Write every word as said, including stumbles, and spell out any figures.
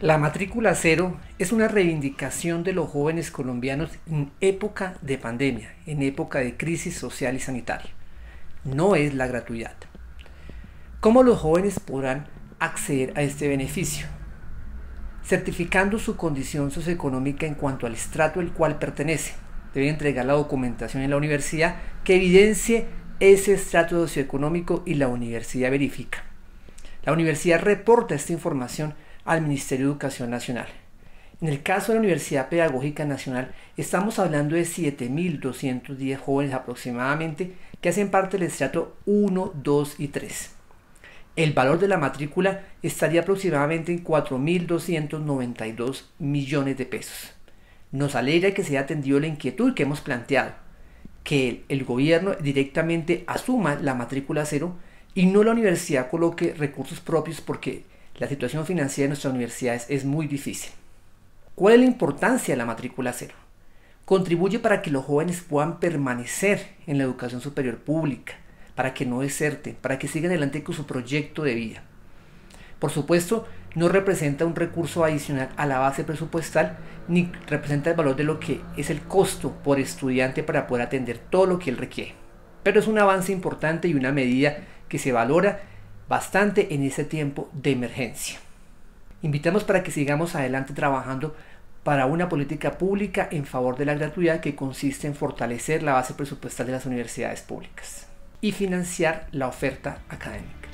La matrícula cero es una reivindicación de los jóvenes colombianos en época de pandemia, en época de crisis social y sanitaria. No es la gratuidad. ¿Cómo los jóvenes podrán acceder a este beneficio? Certificando su condición socioeconómica en cuanto al estrato al cual pertenece. Deben entregar la documentación en la universidad que evidencie ese estrato socioeconómico y la universidad verifica. La universidad reporta esta información al Ministerio de Educación Nacional. En el caso de la Universidad Pedagógica Nacional, estamos hablando de siete mil doscientos diez jóvenes aproximadamente que hacen parte del estrato uno, dos y tres. El valor de la matrícula estaría aproximadamente en cuatro mil doscientos noventa y dos millones de pesos. Nos alegra que se haya atendido la inquietud que hemos planteado, que el, el gobierno directamente asuma la matrícula cero y no la universidad coloque recursos propios porque la situación financiera de nuestras universidades es muy difícil. ¿Cuál es la importancia de la matrícula cero? Contribuye para que los jóvenes puedan permanecer en la educación superior pública, para que no deserten, para que sigan adelante con su proyecto de vida. Por supuesto, no representa un recurso adicional a la base presupuestal, ni representa el valor de lo que es el costo por estudiante para poder atender todo lo que él requiere. Pero es un avance importante y una medida que se valora bastante en ese tiempo de emergencia. Invitamos para que sigamos adelante trabajando para una política pública en favor de la gratuidad que consiste en fortalecer la base presupuestal de las universidades públicas y financiar la oferta académica.